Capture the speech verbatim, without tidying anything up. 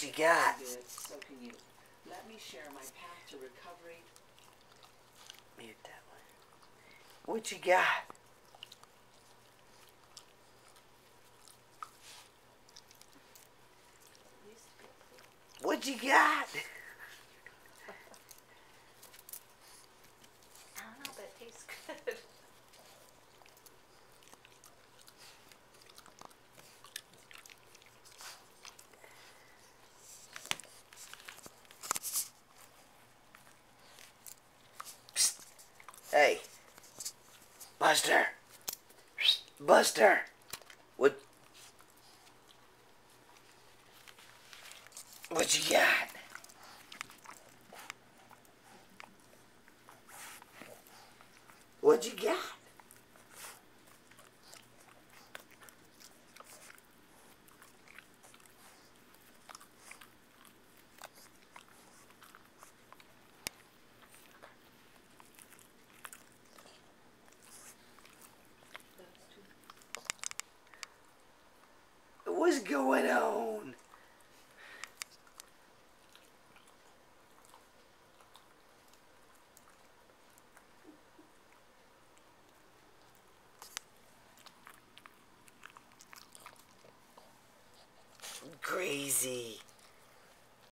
What you got? Good. So can you. Let me share my path to recovery. Mute that one. What you got? What you got? I don't know, but it tastes good. Psst. Hey, Buster. Psst. Buster. What? What you got? What you got? What's going on? Crazy.